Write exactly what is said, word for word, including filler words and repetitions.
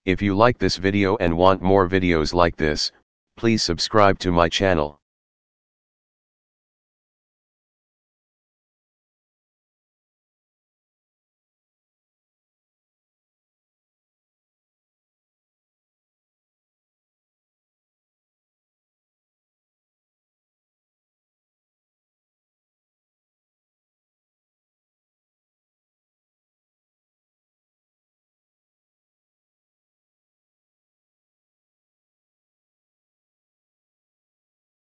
If you like this video and want more videos like this, please subscribe to my channel.